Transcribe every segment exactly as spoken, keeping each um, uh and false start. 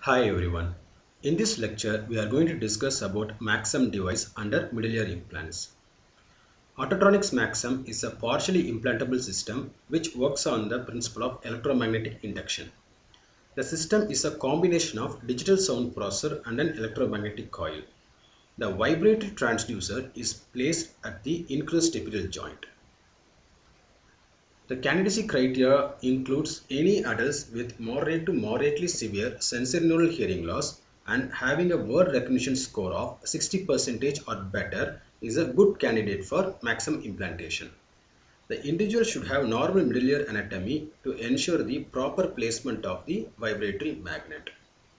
Hi everyone. In this lecture, we are going to discuss about Maxim device under middle ear implants. Autotronics Maxim is a partially implantable system which works on the principle of electromagnetic induction. The system is a combination of digital sound processor and an electromagnetic coil. The vibratory transducer is placed at the incrustapital joint. The candidacy criteria includes any adults with moderate to moderately severe sensorineural hearing loss and having a word recognition score of sixty percent or better is a good candidate for Maxim implantation. The individual should have normal middle ear anatomy to ensure the proper placement of the vibratory magnet.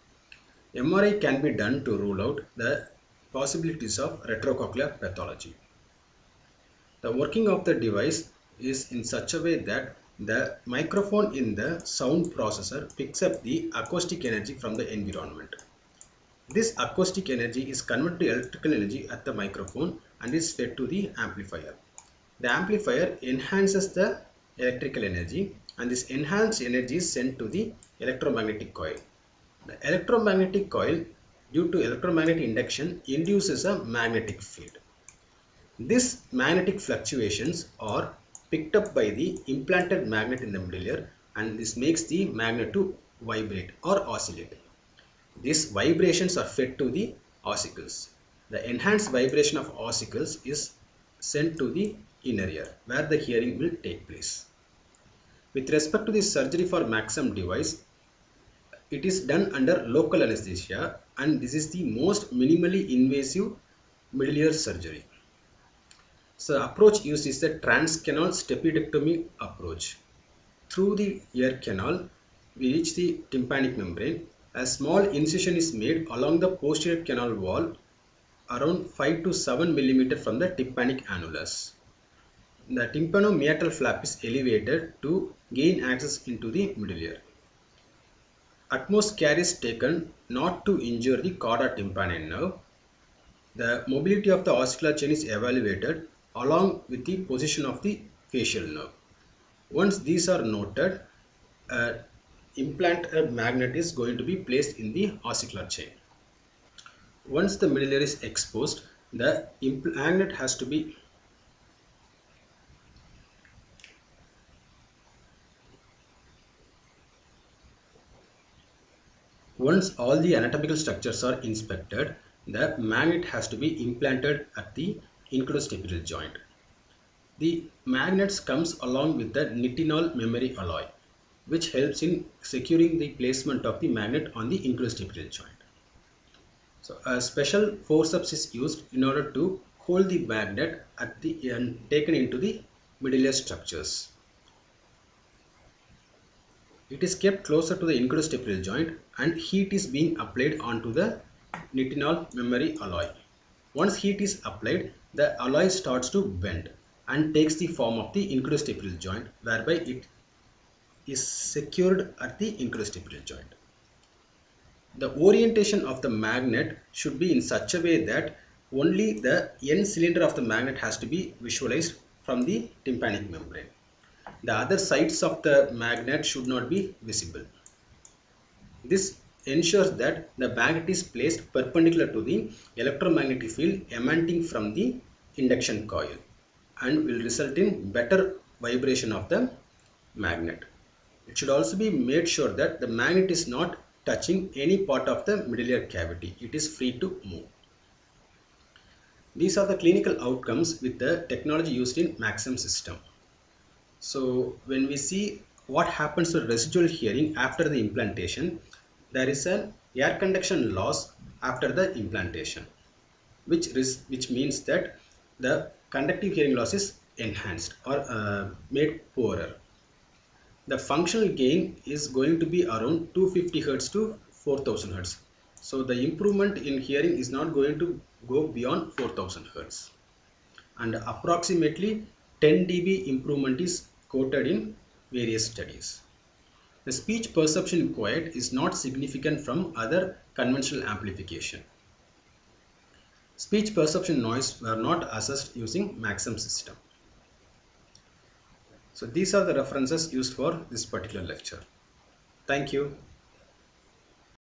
M R I can be done to rule out the possibilities of retrocochlear pathology. The working of the device is in such a way that the microphone in the sound processor picks up the acoustic energy from the environment. This acoustic energy is converted to electrical energy at the microphone and is fed to the amplifier. The amplifier enhances the electrical energy and this enhanced energy is sent to the electromagnetic coil. The electromagnetic coil, due to electromagnetic induction, induces a magnetic field. These magnetic fluctuations are picked up by the implanted magnet in the middle ear and this makes the magnet to vibrate or oscillate. These vibrations are fed to the ossicles. The enhanced vibration of ossicles is sent to the inner ear where the hearing will take place. With respect to the surgery for Maxim device, it is done under local anesthesia and this is the most minimally invasive middle ear surgery. So the approach used is the transcanal stapedectomy approach. Through the ear canal, we reach the tympanic membrane. A small incision is made along the posterior canal wall around five to seven millimeters from the tympanic annulus. The tympanomeatal flap is elevated to gain access into the middle ear. Utmost care is taken not to injure the cauda tympani nerve. The mobility of the ossicular chain is evaluated along with the position of the facial nerve. Once these are noted, uh, implant a magnet is going to be placed in the ossicular chain. Once the middle ear is exposed, the magnet has to be once all the anatomical structures are inspected, the magnet has to be implanted at the incrustapital joint. The magnets comes along with the nitinol memory alloy, which helps in securing the placement of the magnet on the incrustapital joint. So a special forceps is used in order to hold the magnet at the and taken into the middle ear structures. It is kept closer to the incrustapital joint and heat is being applied onto the nitinol memory alloy. Once heat is applied, the alloy starts to bend and takes the form of the incrustapital joint, whereby it is secured at the incrustapital joint. The orientation of the magnet should be in such a way that only the end cylinder of the magnet has to be visualized from the tympanic membrane. The other sides of the magnet should not be visible. This ensures that the magnet is placed perpendicular to the electromagnetic field emanating from the induction coil and will result in better vibration of the magnet. It should also be made sure that the magnet is not touching any part of the middle ear cavity. It is free to move. These are the clinical outcomes with the technology used in Maxim system. So when we see what happens to residual hearing after the implantation, there is an air conduction loss after the implantation, which is which means that the conductive hearing loss is enhanced or uh, made poorer. The functional gain is going to be around two hundred fifty hertz to four thousand hertz. So the improvement in hearing is not going to go beyond four thousand hertz, and approximately ten D B improvement is quoted in various studies. The speech perception in quiet is not significant from other conventional amplification. Speech perception noise were not assessed using Maxim system. So these are the references used for this particular lecture. Thank you.